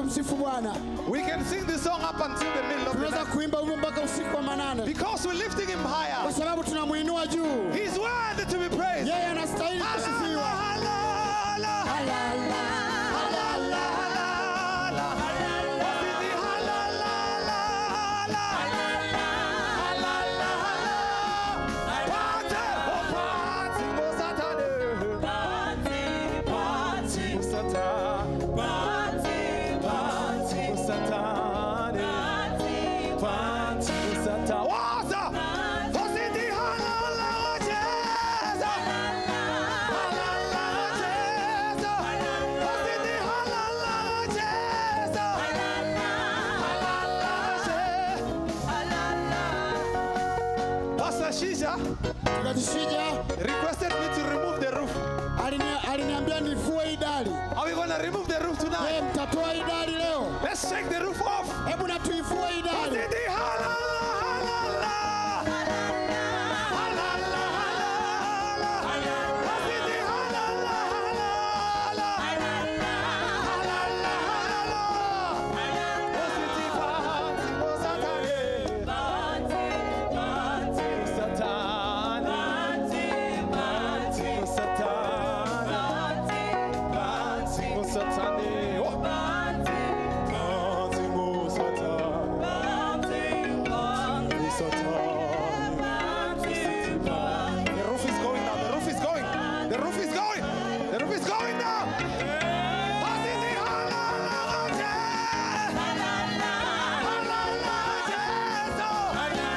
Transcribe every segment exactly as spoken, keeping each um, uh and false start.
kumsifu Bwana. We can sing this song up until the middle of the Tunaweza night. kuimba wimbo mpaka usiku wa manane. Because we're lifting him higher. Kwa sababu tunamuinua juu. He's worthy to be praised. Yeye anastahili kusifiwa. Halala, halala, halala, halala, wasiti halala, halala, halala, pate, oh pate, mosatane, pate, pate, mosata, pate, pate, mosatane, pate, mosata, wasa, wasiti halala, Jesus, halala, Jesus, wasiti halala, Jesus, halala, Jesus. Pastor Shisha Tukajishija requested me to remove the roof. alini- aliniambia nifue idali. Are we going to remove the roof tonight? Yeye mtatoa idali leo. Let's take the roof off. Hebu na tuifue idali. Wasiti halala, halala, halala, halala, wasiti halala, halala, halala, wasiti pati, mosatane, mosatane, mosatane, mosatane, oh. Pati, mosatane, mosatane. The roof is going now. The roof is going. The roof is going. The roof is going now. Wasiti halala, Jesus. Halala, Jesus. Halala,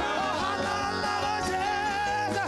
Jesus.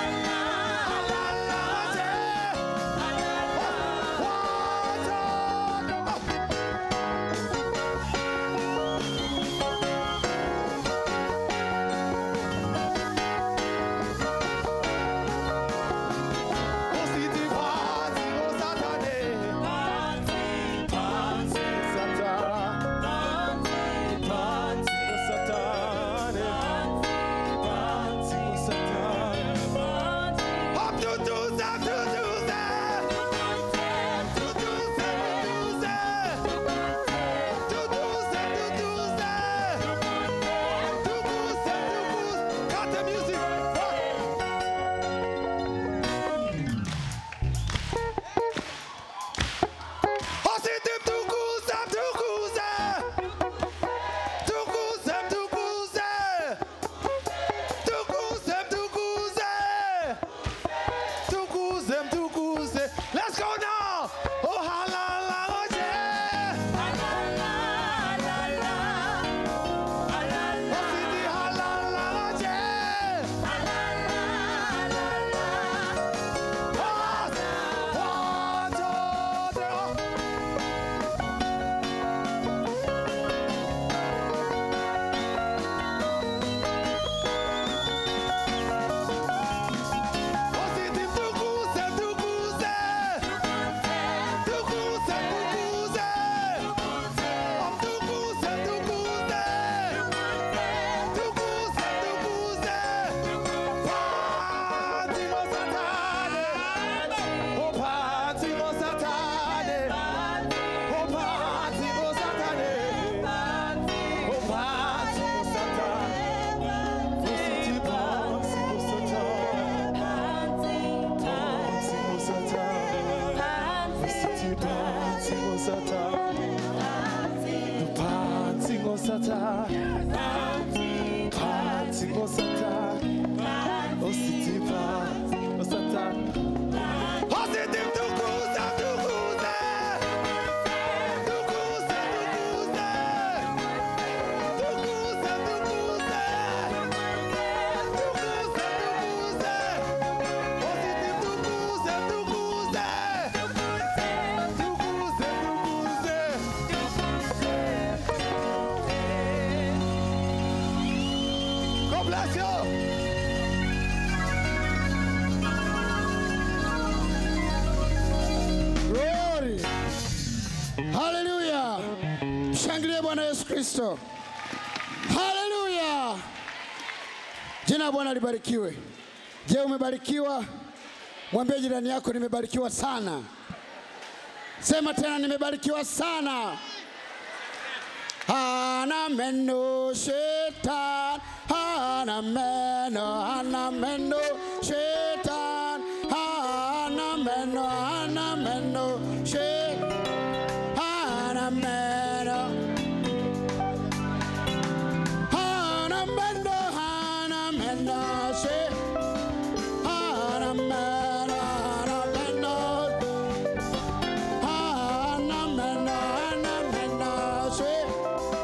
Let's go now. Oh, halala, oh, yeah. Wasiti halala, oh, yeah. One, one, two, three, oh. Wasiti tukuze, tukuze. Tukuze, tukuze. Oh, tukuze, tukuze. Tukuze, tukuze. Pati, mosatane. Oh, pati, mosatane. Oh, pati, mosatane. Oh, pati, mosatane. Wasiti, pati, mosatane. Pati, mosatane. Wasiti, pati, mosatane. Pati, mosatane. Pati, mosatane. Wasiti, pati, mosatane. Wasiti, tukuze, tukuze. Tukuze, tukuze. Tukuze, tukuze. Tukuze, tukuze. Wasiti, tukuze, tukuze. Tukuze, tukuze. God bless you. Glory. Hallelujah. Shangilie Bwana Yesu Kristo. Hallelujah. Jina la Bwana libarikiwe. Je, umebarikiwa? Mwambie jirani yako nimebarikiwa sana. Sema tena nimebarikiwa sana. hana meno Shetani, hana meno, hana meno Shetani, hana meno, hana meno Shetani, hana meno, hana meno, hana meno Shetani, hana meno, hana meno, hana meno, hana meno Shetani.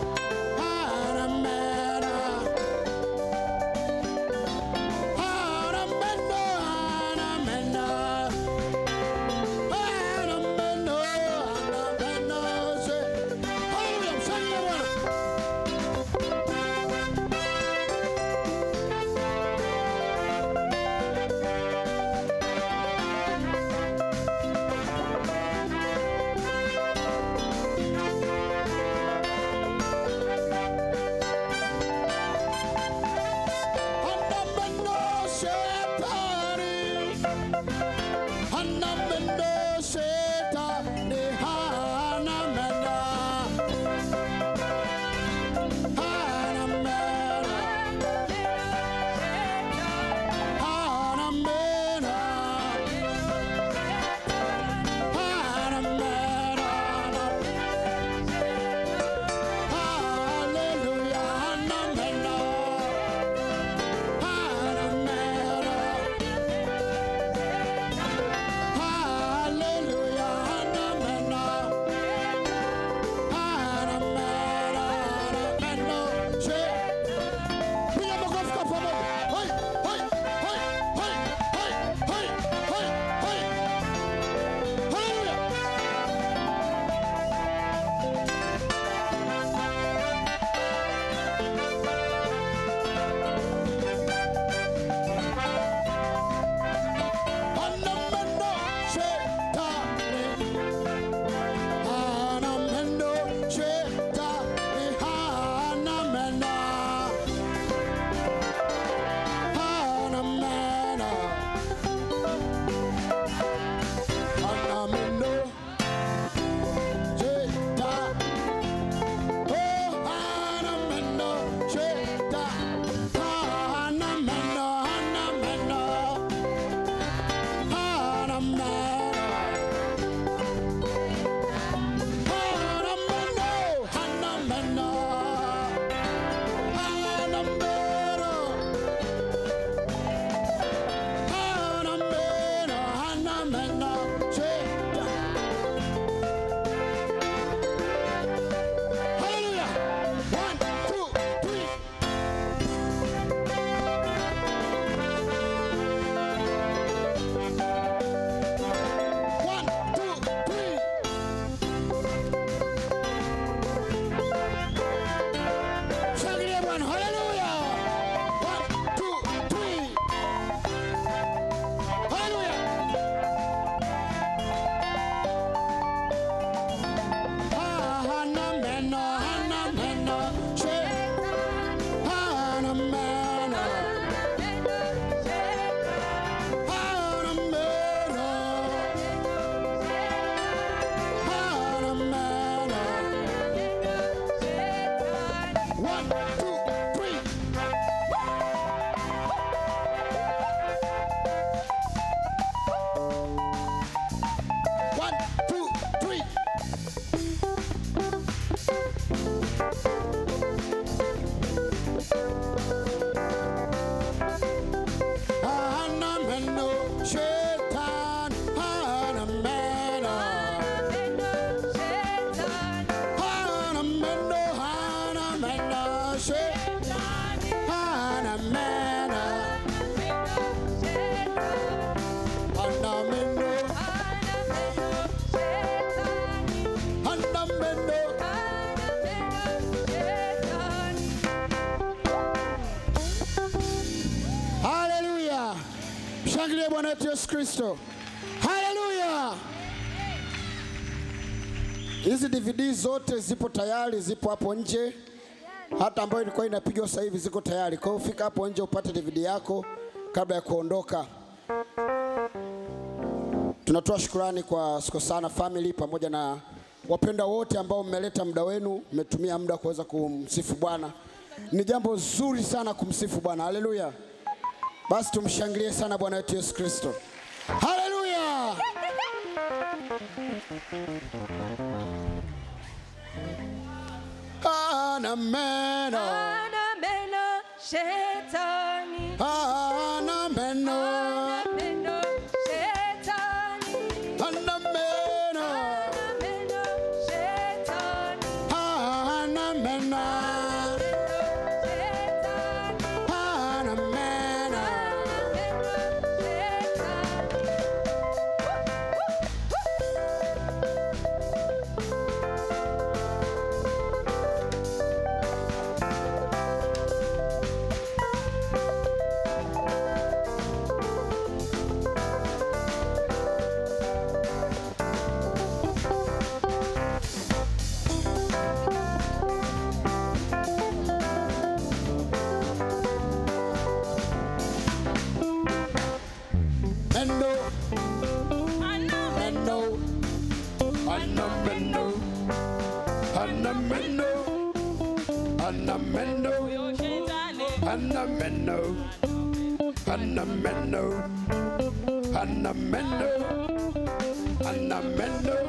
Mshangilie Bwana wetu Yesu Kristo. Haleluya. Hizi D V D zote zipo tayari, zipo hapo nje. Hata ambayo ilikuwa inapigwa sasa hivi ziko tayari. Kwa hiyo fika hapo nje upate D V D yako kabla ya kuondoka. Tunatoa shukrani kwa Sikosana family pamoja na wapenda wote ambao mmeleta muda wenu, mmetumia muda kuweza kumsifu Bwana. Ni jambo zuri sana kumsifu Bwana. Haleluya. Basi tumshangilie sana Bwana wetu Yesu Kristo. Haleluya. Ana meno. Ana meno shetani. Ana meno. Ana meno shetani. Ana meno. Ana meno shetani. Ana meno. Ana meno. Anameno, Anameno, Anameno, Anameno,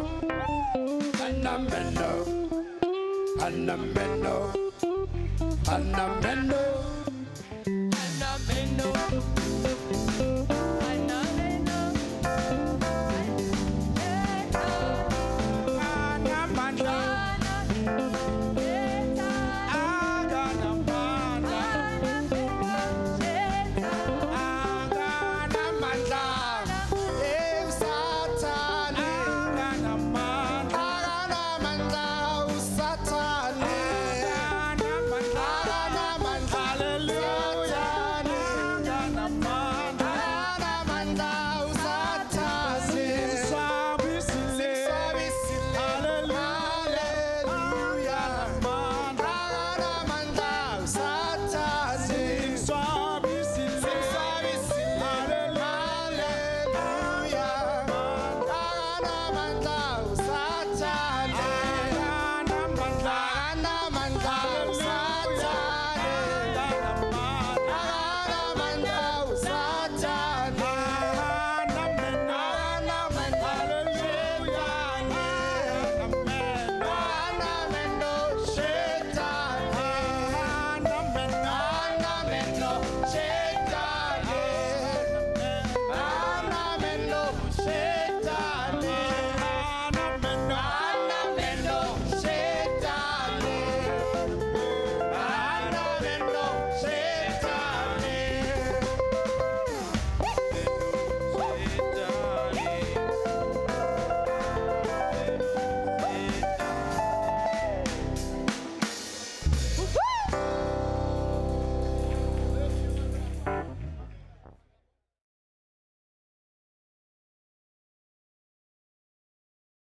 Anameno, Anameno, Anameno, Anameno.